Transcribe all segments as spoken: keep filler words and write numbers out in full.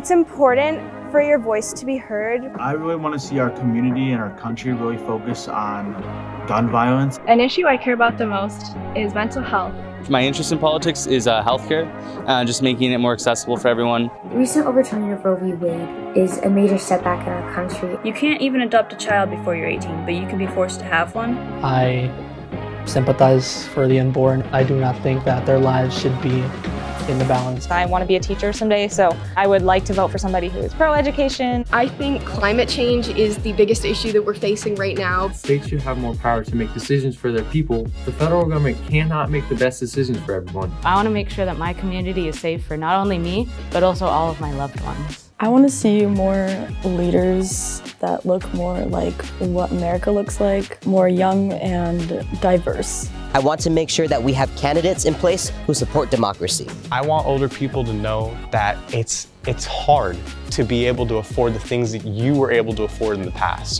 It's important for your voice to be heard. I really want to see our community and our country really focus on gun violence. An issue I care about the most is mental health. My interest in politics is uh, healthcare, uh, just making it more accessible for everyone. The recent overturning of Roe v. Wade is a major setback in our country. You can't even adopt a child before you're eighteen, but you can be forced to have one. I sympathize for the unborn. I do not think that their lives should be in the balance. I want to be a teacher someday, so I would like to vote for somebody who is pro-education. I think climate change is the biggest issue that we're facing right now. States should have more power to make decisions for their people. The federal government cannot make the best decisions for everyone. I want to make sure that my community is safe for not only me, but also all of my loved ones. I want to see more leaders that look more like what America looks like, more young and diverse. I want to make sure that we have candidates in place who support democracy. I want older people to know that it's, it's hard to be able to afford the things that you were able to afford in the past.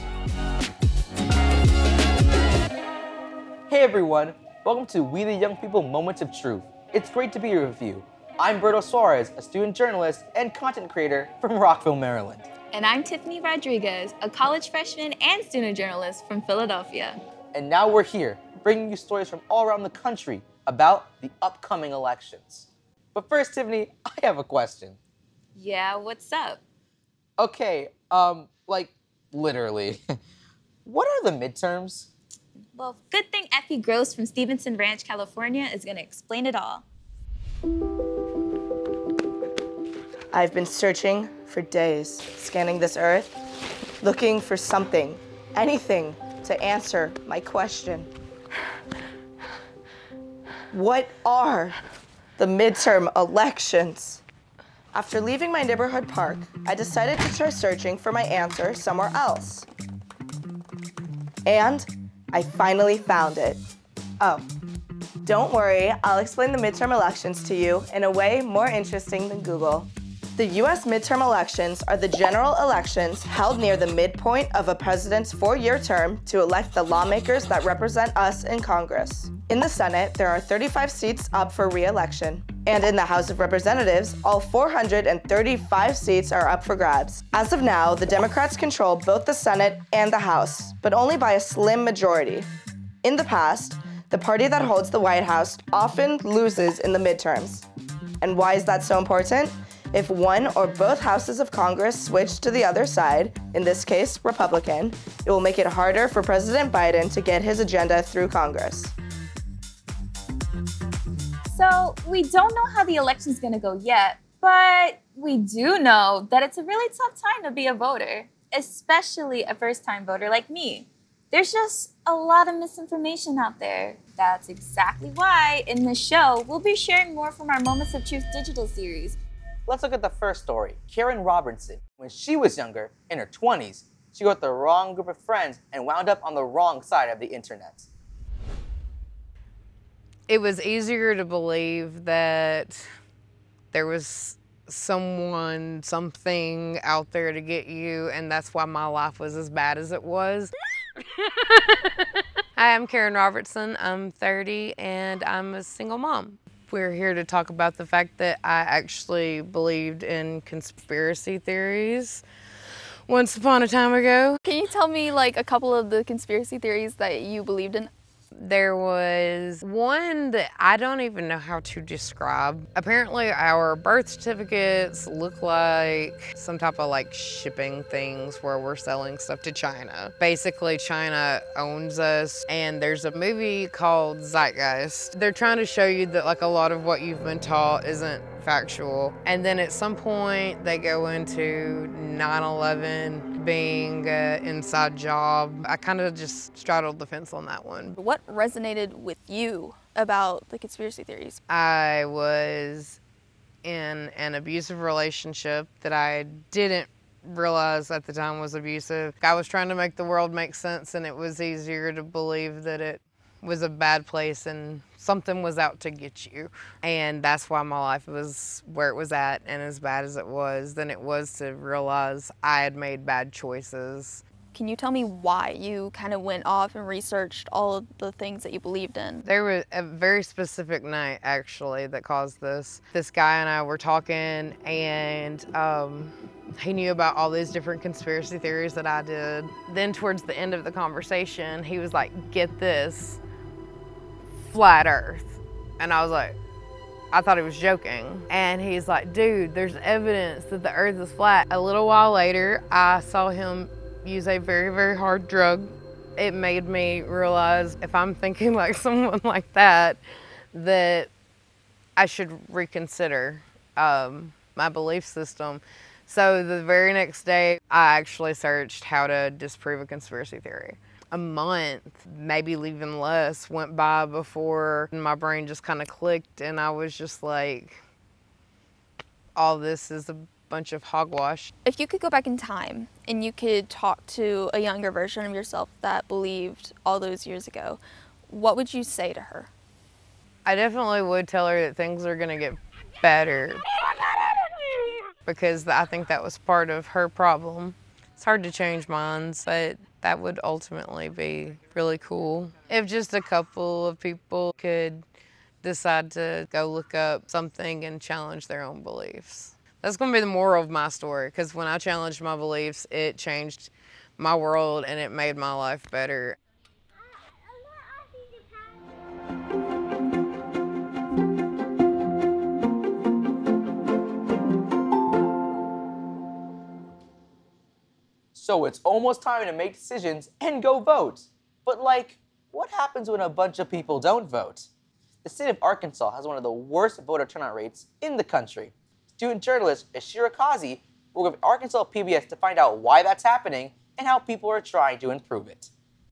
Hey everyone, welcome to We the Young People Moments of Truth. It's great to be here with you. I'm Berto Suarez, a student journalist and content creator from Rockville, Maryland. And I'm Tiffany Rodriguez, a college freshman and student journalist from Philadelphia. And now we're here, bringing you stories from all around the country about the upcoming elections. But first, Tiffany, I have a question. Yeah, what's up? Okay, um, like, literally. What are the midterms? Well, good thing Effie Gross from Stevenson Ranch, California is gonna explain it all. I've been searching for days, scanning this earth, looking for something, anything to answer my question. What are the midterm elections? After leaving my neighborhood park, I decided to try searching for my answer somewhere else. And I finally found it. Oh, don't worry, I'll explain the midterm elections to you in a way more interesting than Google. The U S midterm elections are the general elections held near the midpoint of a president's four-year term to elect the lawmakers that represent us in Congress. In the Senate, there are thirty-five seats up for re-election. And in the House of Representatives, all four hundred thirty-five seats are up for grabs. As of now, the Democrats control both the Senate and the House, but only by a slim majority. In the past, the party that holds the White House often loses in the midterms. And why is that so important? If one or both houses of Congress switch to the other side, in this case, Republican, it will make it harder for President Biden to get his agenda through Congress. So we don't know how the election's gonna go yet, but we do know that it's a really tough time to be a voter, especially a first-time voter like me. There's just a lot of misinformation out there. That's exactly why in this show, we'll be sharing more from our Moments of Truth digital series. Let's look at the first story, Karen Robertson. When she was younger, in her twenties, she got the wrong group of friends and wound up on the wrong side of the internet. It was easier to believe that there was someone, something out there to get you, and that's why my life was as bad as it was. Hi, I'm Karen Robertson. I'm thirty, and I'm a single mom. We're here to talk about the fact that I actually believed in conspiracy theories once upon a time ago. Can you tell me like a couple of the conspiracy theories that you believed in? There was one that I don't even know how to describe. Apparently our birth certificates look like some type of like shipping things where we're selling stuff to China. Basically China owns us, and there's a movie called Zeitgeist. They're trying to show you that like a lot of what you've been taught isn't factual. And then at some point they go into nine eleven being an inside job. I kind of just straddled the fence on that one. What resonated with you about the conspiracy theories? I was in an abusive relationship that I didn't realize at the time was abusive. I was trying to make the world make sense, and it was easier to believe that it was a bad place and something was out to get you. And that's why my life was where it was at and as bad as it was than it was to realize I had made bad choices. Can you tell me why you kind of went off and researched all of the things that you believed in? There was a very specific night, actually, that caused this. This guy and I were talking, and um, he knew about all these different conspiracy theories that I did. Then towards the end of the conversation, he was like, get this, flat Earth. And I was like, I thought he was joking. And he's like, dude, there's evidence that the Earth is flat. A little while later, I saw him use a very, very hard drug. It made me realize if I'm thinking like someone like that, that I should reconsider um, my belief system. So the very next day, I actually searched how to disprove a conspiracy theory. A month, maybe even less, went by before my brain just kind of clicked, and I was just like, all this is a bunch of hogwash. If you could go back in time and you could talk to a younger version of yourself that believed all those years ago, what would you say to her? I definitely would tell her that things are gonna get better, because I think that was part of her problem. It's hard to change minds, but that would ultimately be really cool. If just a couple of people could decide to go look up something and challenge their own beliefs. That's gonna be the moral of my story, because when I challenged my beliefs, it changed my world and it made my life better. So it's almost time to make decisions and go vote. But like, what happens when a bunch of people don't vote? The state of Arkansas has one of the worst voter turnout rates in the country. Student journalist Ashira Kazi worked with Arkansas P B S to find out why that's happening and how people are trying to improve it.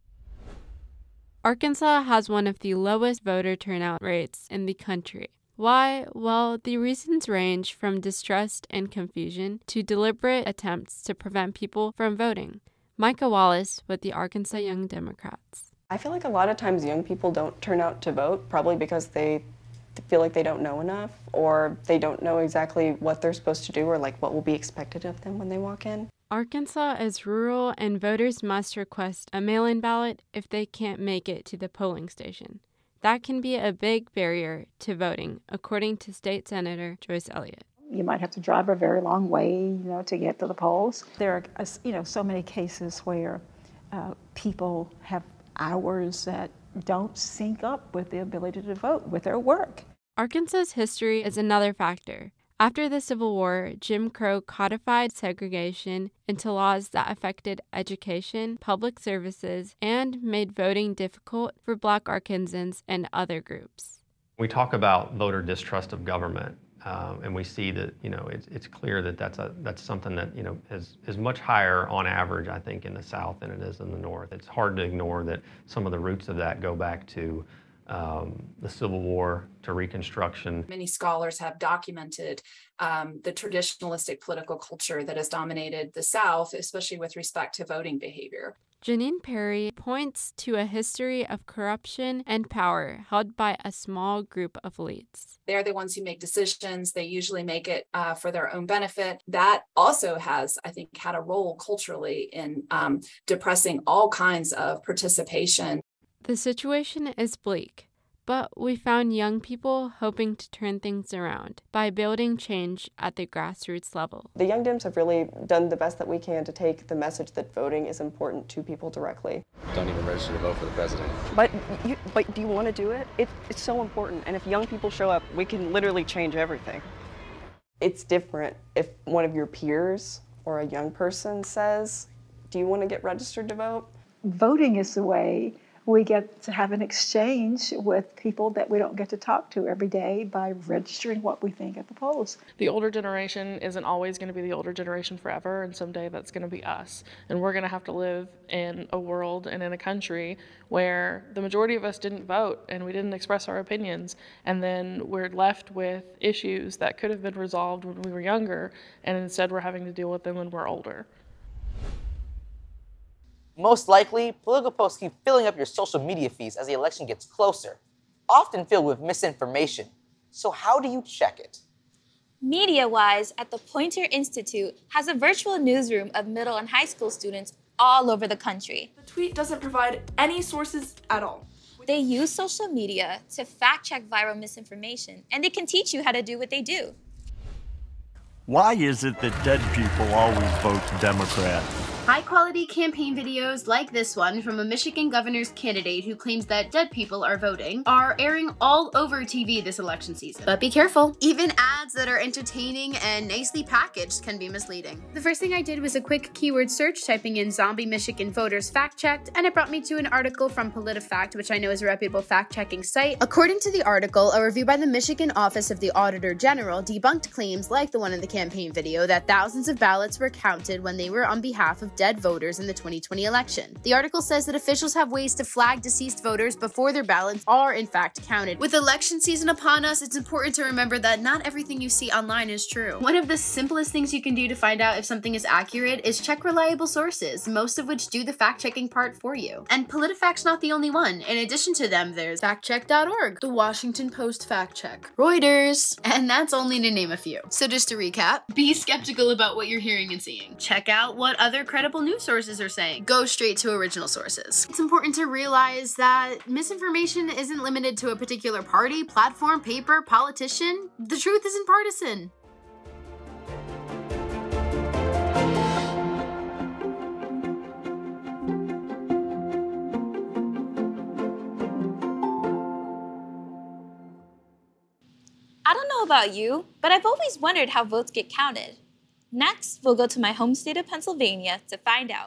Arkansas has one of the lowest voter turnout rates in the country. Why? Well, the reasons range from distrust and confusion to deliberate attempts to prevent people from voting. Micah Wallace with the Arkansas Young Democrats. I feel like a lot of times young people don't turn out to vote, probably because they feel like they don't know enough, or they don't know exactly what they're supposed to do or like what will be expected of them when they walk in. Arkansas is rural, and voters must request a mail-in ballot if they can't make it to the polling station. That can be a big barrier to voting, according to State Senator Joyce Elliott. You might have to drive a very long way, you know, to get to the polls. There are, you know, so many cases where uh, people have hours that don't sync up with the ability to vote with their work. Arkansas's history is another factor. After the Civil War, Jim Crow codified segregation into laws that affected education, public services, and made voting difficult for Black Arkansans and other groups. We talk about voter distrust of government, um, and we see that, you know, it's, it's clear that that's, a, that's something that, you know, is, is much higher on average, I think, in the South than it is in the North. It's hard to ignore that some of the roots of that go back to Um, the Civil War to Reconstruction. Many scholars have documented um, the traditionalistic political culture that has dominated the South, especially with respect to voting behavior. Janine Perry points to a history of corruption and power held by a small group of elites. They're the ones who make decisions. They usually make it uh, for their own benefit. That also has, I think, had a role culturally in um, depressing all kinds of participation. The situation is bleak, but we found young people hoping to turn things around by building change at the grassroots level. The Young Dems have really done the best that we can to take the message that voting is important to people directly. Don't even register to vote for the president. But, you, but do you want to do it? it? It's so important, and if young people show up, we can literally change everything. It's different if one of your peers or a young person says, do you want to get registered to vote? Voting is the way we get to have an exchange with people that we don't get to talk to every day by registering what we think at the polls. The older generation isn't always going to be the older generation forever, and someday that's going to be us. And we're going to have to live in a world and in a country where the majority of us didn't vote and we didn't express our opinions, and then we're left with issues that could have been resolved when we were younger, and instead we're having to deal with them when we're older. Most likely, political posts keep filling up your social media feeds as the election gets closer, often filled with misinformation. So how do you check it? Media-wise, at the Poynter Institute has a virtual newsroom of middle and high school students all over the country. The tweet doesn't provide any sources at all. They use social media to fact-check viral misinformation, and they can teach you how to do what they do. Why is it that dead people always vote Democrat? High-quality campaign videos like this one from a Michigan governor's candidate who claims that dead people are voting are airing all over T V this election season. But be careful, even ads that are entertaining and nicely packaged can be misleading. The first thing I did was a quick keyword search, typing in zombie Michigan voters fact-checked, and it brought me to an article from PolitiFact, which I know is a reputable fact-checking site. According to the article, a review by the Michigan Office of the Auditor General debunked claims like the one in the campaign video that thousands of ballots were counted when they were on behalf of dead voters in the twenty twenty election. The article says that officials have ways to flag deceased voters before their ballots are in fact counted. With election season upon us, it's important to remember that not everything you see online is true. One of the simplest things you can do to find out if something is accurate is check reliable sources, most of which do the fact-checking part for you. And PolitiFact's not the only one. In addition to them, there's fact check dot org, the Washington Post Fact Check, Reuters, and that's only to name a few. So just to recap, be skeptical about what you're hearing and seeing. Check out what other credible news sources are saying. Go straight to original sources. It's important to realize that misinformation isn't limited to a particular party, platform, paper, politician. The truth isn't partisan. I don't know about you, but I've always wondered how votes get counted. Next, we'll go to my home state of Pennsylvania to find out.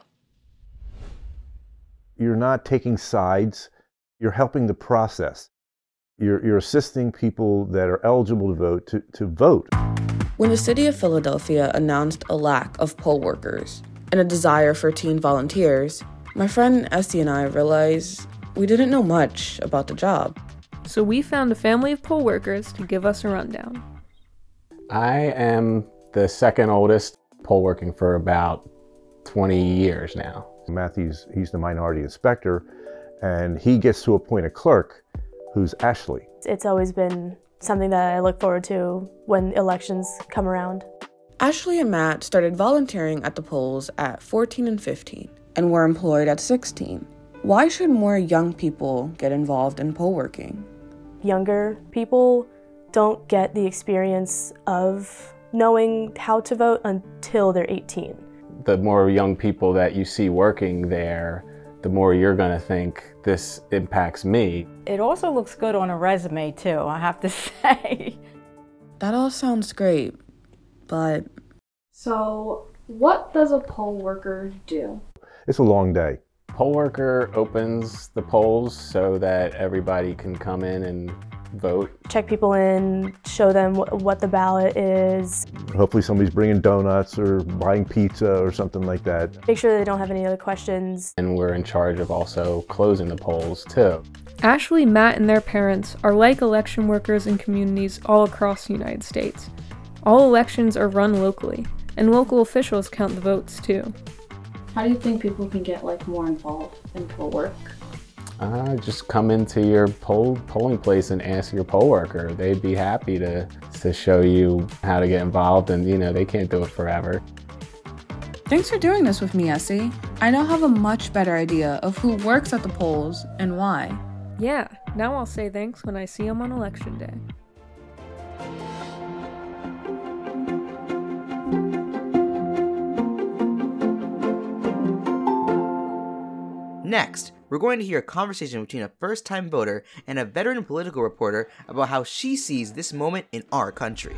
You're not taking sides, you're helping the process. You're, you're assisting people that are eligible to vote to, to vote. When the city of Philadelphia announced a lack of poll workers and a desire for teen volunteers, my friend Essie and I realized we didn't know much about the job. So we found a family of poll workers to give us a rundown. I am the second oldest, poll working for about twenty years now. Matthew's, he's the minority inspector, and he gets to appoint a clerk who's Ashley. It's always been something that I look forward to when elections come around. Ashley and Matt started volunteering at the polls at fourteen and fifteen and were employed at sixteen. Why should more young people get involved in poll working? Younger people don't get the experience of knowing how to vote until they're eighteen. The more young people that you see working there, the more you're going to think, this impacts me. It also looks good on a resume too, I have to say. That all sounds great, but... So, what does a poll worker do? It's a long day. Poll worker opens the polls so that everybody can come in and vote. Check people in, show them wh what the ballot is. Hopefully somebody's bringing donuts or buying pizza or something like that. Make sure they don't have any other questions. And we're in charge of also closing the polls too. Ashley, Matt, and their parents are like election workers in communities all across the United States. All elections are run locally, and local officials count the votes too. How do you think people can get like more involved in poll work? Uh, just come into your poll polling place and ask your poll worker. They'd be happy to, to show you how to get involved, and you know, they can't do it forever. Thanks for doing this with me, Essie. I now have a much better idea of who works at the polls and why. Yeah, now I'll say thanks when I see them on election day. Next, we're going to hear a conversation between a first-time voter and a veteran political reporter about how she sees this moment in our country.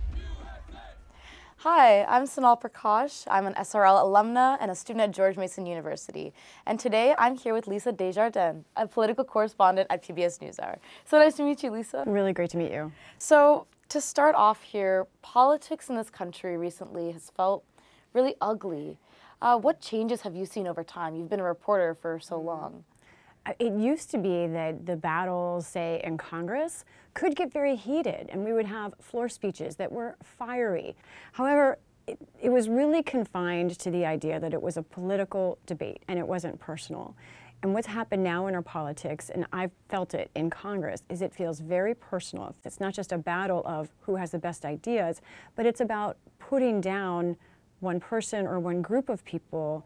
Hi, I'm Sonal Prakash. I'm an S R L alumna and a student at George Mason University. And today I'm here with Lisa Desjardins, a political correspondent at P B S NewsHour. So nice to meet you, Lisa. Really great to meet you. So to start off here, politics in this country recently has felt really ugly. Uh, what changes have you seen over time? You've been a reporter for so long. It used to be that the battles, say, in Congress could get very heated, and we would have floor speeches that were fiery. However, it, it was really confined to the idea that it was a political debate and it wasn't personal. And what's happened now in our politics, and I've felt it in Congress, is it feels very personal. It's not just a battle of who has the best ideas, but it's about putting down one person or one group of people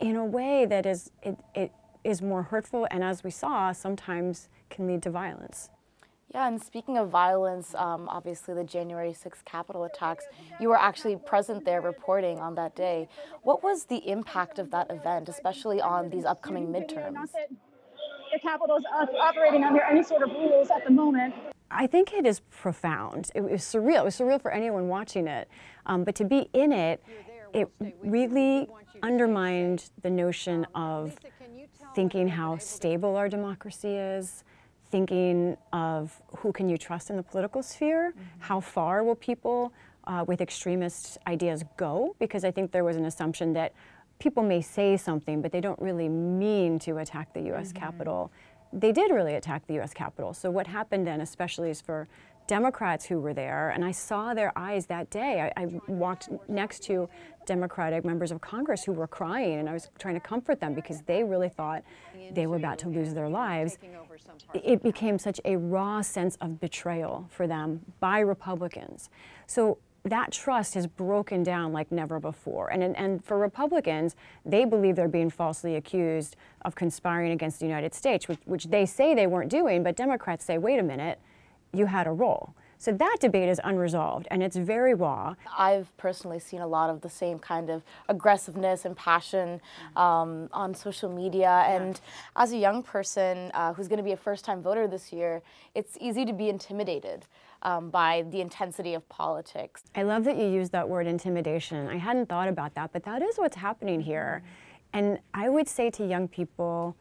in a way that is, it, it is more hurtful, and as we saw, sometimes can lead to violence. Yeah, and speaking of violence, um, obviously the January sixth Capitol attacks, you were actually present there reporting on that day. What was the impact of that event, especially on these upcoming midterms? The Capitol is operating under any sort of rules at the moment. I think it is profound. It was surreal. It was surreal for anyone watching it. Um, but to be in it, it really undermined the notion of thinking how stable our democracy is, thinking of who can you trust in the political sphere, mm-hmm. how far will people uh, with extremist ideas go, because I think there was an assumption that people may say something, but they don't really mean to attack the U S Mm-hmm. Capitol. They did really attack the U S Capitol. So what happened then, especially is for Democrats who were there, and I saw their eyes that day. I, I walked next to Democratic members of Congress who were crying, and I was trying to comfort them because they really thought they were about to lose their lives. It became such a raw sense of betrayal for them by Republicans. So that trust has broken down like never before. And, and for Republicans, they believe they're being falsely accused of conspiring against the United States, which, which they say they weren't doing, but Democrats say, wait a minute, you had a role. So that debate is unresolved, and it's very raw. I've personally seen a lot of the same kind of aggressiveness and passion um, on social media. And as a young person uh, who's going to be a first-time voter this year, it's easy to be intimidated um, by the intensity of politics. I love that you used that word intimidation. I hadn't thought about that, but that is what's happening here. And I would say to young people,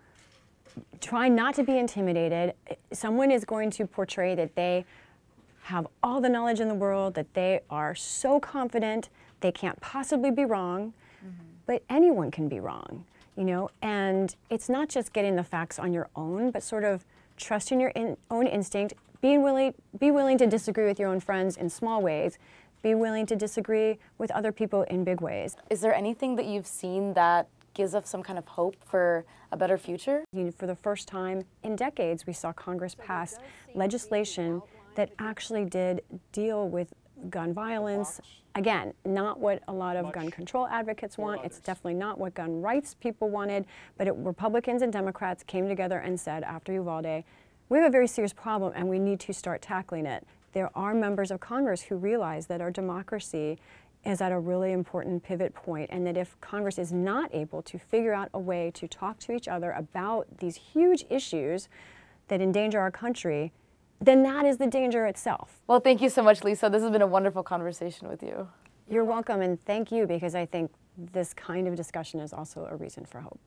try not to be intimidated. Someone is going to portray that they have all the knowledge in the world, that they are so confident they can't possibly be wrong, mm-hmm. but anyone can be wrong, you know? And it's not just getting the facts on your own, but sort of trusting your in, own instinct, being willing, be willing to disagree with your own friends in small ways, be willing to disagree with other people in big ways. Is there anything that you've seen that gives us some kind of hope for a better future? For the first time in decades, we saw Congress pass legislation that actually did deal with gun violence. Again, not what a lot of gun control advocates want. It's definitely not what gun rights people wanted, but it, Republicans and Democrats came together and said after Uvalde, we have a very serious problem and we need to start tackling it. There are members of Congress who realize that our democracy is at a really important pivot point, and that if Congress is not able to figure out a way to talk to each other about these huge issues that endanger our country, then that is the danger itself. Well, thank you so much, Lisa. This has been a wonderful conversation with you. You're welcome, and thank you, because I think this kind of discussion is also a reason for hope.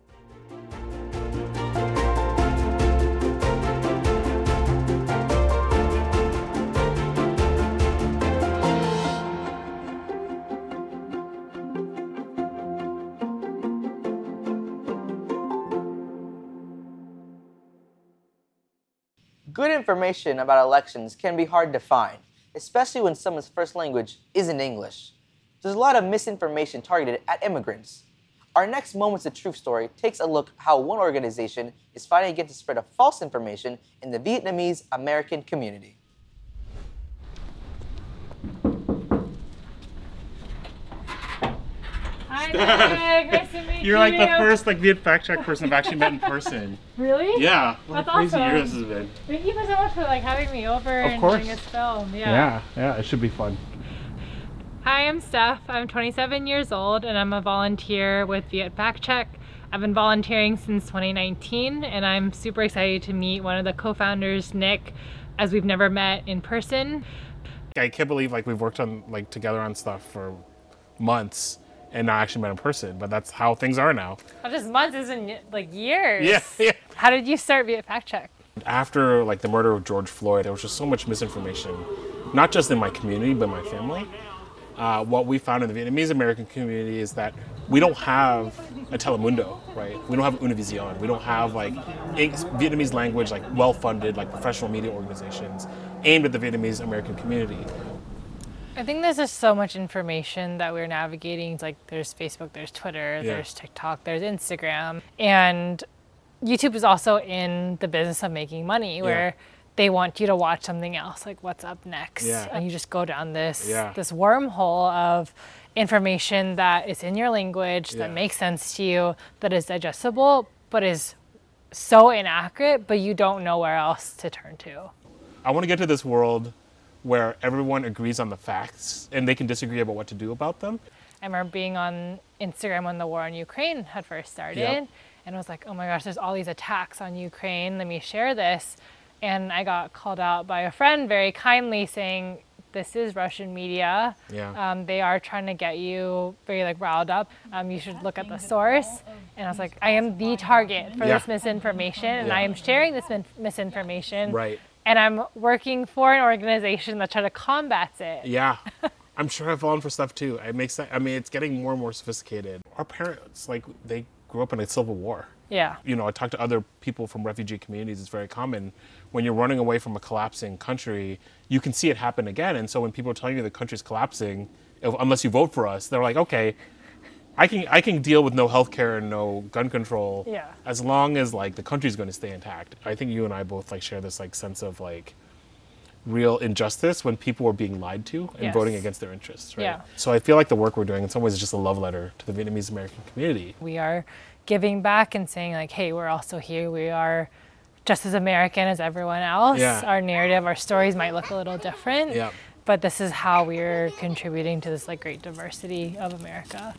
Good information about elections can be hard to find, especially when someone's first language isn't English. There's a lot of misinformation targeted at immigrants. Our next Moments of Truth story takes a look how one organization is fighting against the spread of false information in the Vietnamese American community. Hi, Nick. Nice to meet you. You're like the first like Viet fact check person I've actually met in person. Really? Yeah. What That's a crazy awesome. year this has been. Thank you so much for like having me over Of and course. doing this film. Yeah. Yeah, yeah, it should be fun. Hi, I'm Steph. I'm twenty-seven years old and I'm a volunteer with Viet Fact Check. I've been volunteering since twenty nineteen and I'm super excited to meet one of the co-founders, Nick, as we've never met in person. I can't believe like we've worked on like together on stuff for months and not actually met in person, but that's how things are now. Not just months, isn't like years. Yeah, yeah. How did you start Viet Fact Check? After like the murder of George Floyd, there was just so much misinformation, not just in my community, but my family. Uh, what we found in the Vietnamese American community is that we don't have a Telemundo, right? We don't have Univision. We don't have like Vietnamese language, like well-funded, like professional media organizations aimed at the Vietnamese American community. I think there's just so much information that we're navigating. It's like there's Facebook, there's Twitter, Yeah. there's TikTok, there's Instagram. And YouTube is also in the business of making money where Yeah. they want you to watch something else, like what's up next. Yeah. And you just go down this, Yeah. this wormhole of information that is in your language, Yeah. that makes sense to you, that is digestible, but is so inaccurate, but you don't know where else to turn to. I want to get to this world where everyone agrees on the facts and they can disagree about what to do about them. I remember being on Instagram when the war in Ukraine had first started, Yep. and I was like, oh my gosh, there's all these attacks on Ukraine, let me share this. And I got called out by a friend very kindly saying, this is Russian media. Yeah. Um, they are trying to get you very like riled up. Um, you should look at the source. And I was like, I am the target for Yeah. this misinformation, and Yeah. I am sharing this min- misinformation. Right. And I'm working for an organization that tries to combat it. Yeah. I'm sure I've fallen for stuff too. It makes sense. I mean, it's getting more and more sophisticated. Our parents, like, they grew up in a civil war. Yeah. You know, I talk to other people from refugee communities. It's very common when you're running away from a collapsing country, you can see it happen again. And so when people are telling you the country's collapsing, if, unless you vote for us, they're like, okay, I can I can deal with no healthcare and no gun control, Yeah. as long as like the country's going to stay intact. I think you and I both like share this like sense of like real injustice when people are being lied to and Yes. voting against their interests, right? Yeah. So I feel like the work we're doing in some ways is just a love letter to the Vietnamese American community. We are giving back and saying like, hey, we're also here. We are just as American as everyone else. Yeah. Our narrative, our stories might look a little different, Yeah. but this is how we're contributing to this like great diversity of America.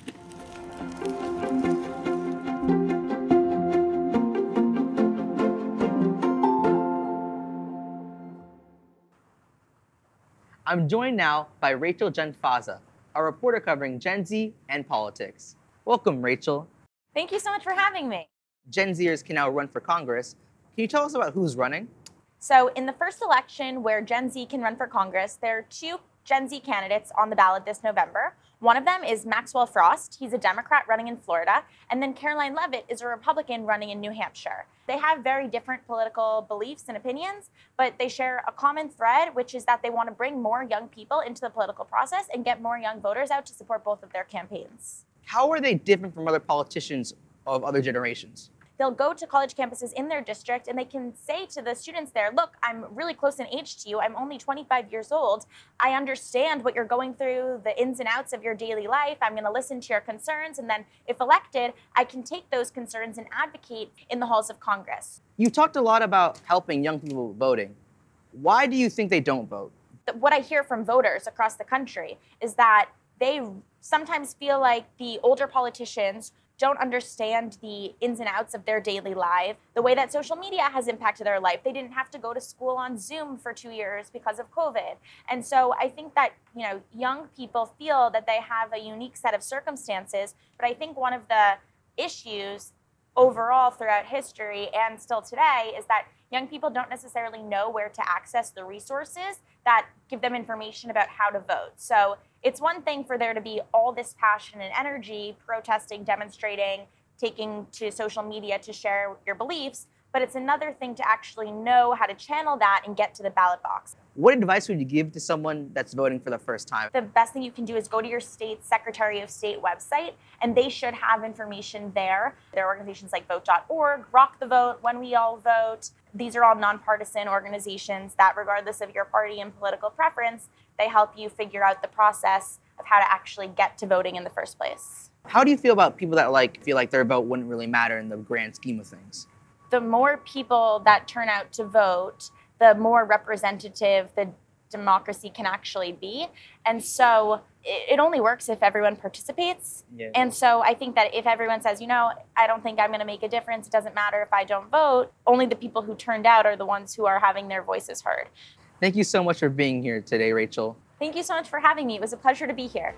I'm joined now by Rachel Genfaza, a reporter covering Gen Z and politics. Welcome, Rachel. Thank you so much for having me. Gen Zers can now run for Congress. Can you tell us about who's running? So in the first election where Gen Z can run for Congress, there are two Gen Z candidates on the ballot this November. One of them is Maxwell Frost. He's a Democrat running in Florida. And then Caroline Leavitt is a Republican running in New Hampshire. They have very different political beliefs and opinions, but they share a common thread, which is that they want to bring more young people into the political process and get more young voters out to support both of their campaigns. How are they different from other politicians of other generations? They'll go to college campuses in their district and they can say to the students there, look, I'm really close in age to you. I'm only twenty-five years old. I understand what you're going through, the ins and outs of your daily life. I'm going to listen to your concerns. And then if elected, I can take those concerns and advocate in the halls of Congress. You talked a lot about helping young people voting. Why do you think they don't vote? What I hear from voters across the country is that they sometimes feel like the older politicians don't understand the ins and outs of their daily life, the way that social media has impacted their life. They didn't have to go to school on Zoom for two years because of COVID. And so I think that, you know, young people feel that they have a unique set of circumstances, but I think one of the issues overall throughout history and still today is that young people don't necessarily know where to access the resources that give them information about how to vote. So it's one thing for there to be all this passion and energy, protesting, demonstrating, taking to social media to share your beliefs, but it's another thing to actually know how to channel that and get to the ballot box. What advice would you give to someone that's voting for the first time? The best thing you can do is go to your state's Secretary of State website, and they should have information there. There are organizations like vote dot org, Rock the Vote, When We All Vote. These are all nonpartisan organizations that, regardless of your party and political preference, they help you figure out the process of how to actually get to voting in the first place. How do you feel about people that like feel like their vote wouldn't really matter in the grand scheme of things? The more people that turn out to vote, the more representative the democracy can actually be. And so it, it only works if everyone participates. Yeah. And so I think that if everyone says, you know, I don't think I'm going to make a difference, it doesn't matter if I don't vote, only the people who turned out are the ones who are having their voices heard. Thank you so much for being here today, Rachel. Thank you so much for having me. It was a pleasure to be here.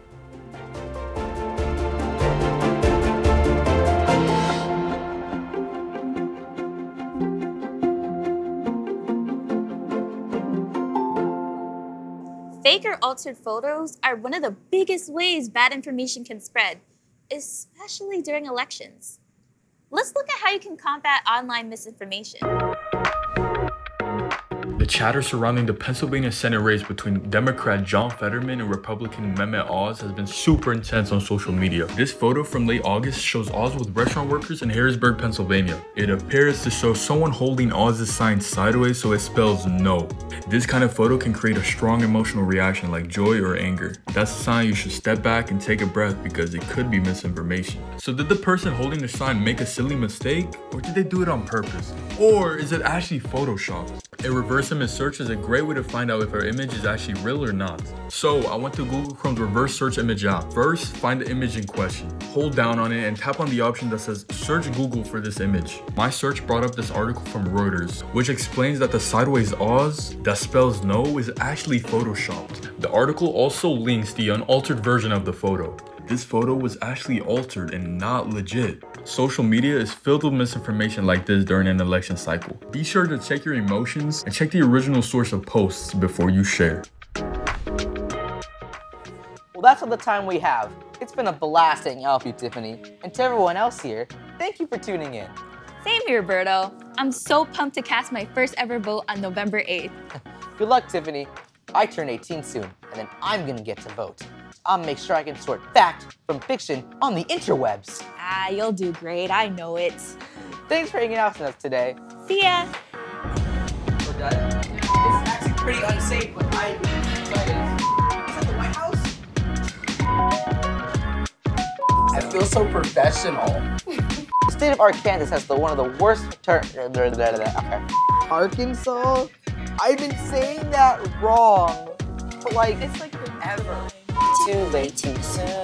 Fake or altered photos are one of the biggest ways bad information can spread, especially during elections. Let's look at how you can combat online misinformation. The chatter surrounding the Pennsylvania Senate race between Democrat John Fetterman and Republican Mehmet Oz has been super intense on social media. This photo from late August shows Oz with restaurant workers in Harrisburg, Pennsylvania. It appears to show someone holding Oz's sign sideways so it spells no. This kind of photo can create a strong emotional reaction like joy or anger. That's a sign you should step back and take a breath because it could be misinformation. So did the person holding the sign make a silly mistake, or did they do it on purpose? Or is it actually photoshopped? A reverse image search is a great way to find out if our image is actually real or not. So I went to Google Chrome's reverse search image app. First, find the image in question. Hold down on it and tap on the option that says search Google for this image. My search brought up this article from Reuters, which explains that the sideways Oz that spells no is actually photoshopped. The article also links the unaltered version of the photo. This photo was actually altered and not legit. Social media is filled with misinformation like this during an election cycle. Be sure to check your emotions and check the original source of posts before you share. Well, that's all the time we have. It's been a blast hanging out with you, Tiffany. And to everyone else here, thank you for tuning in. Same here, Berto. I'm so pumped to cast my first ever vote on November eighth. Good luck, Tiffany. I turn eighteen soon, and then I'm gonna get to vote. I'll make sure I can sort fact from fiction on the interwebs. Ah, you'll do great. I know it. Thanks for hanging out with us today. See ya. We're done. It's actually pretty unsafe, but I'm excited. Is that the White House? I feel so professional. The state of Arkansas has the one of the worst turn. Okay. Arkansas? I've been saying that wrong for like, it's like forever. Too late, too soon.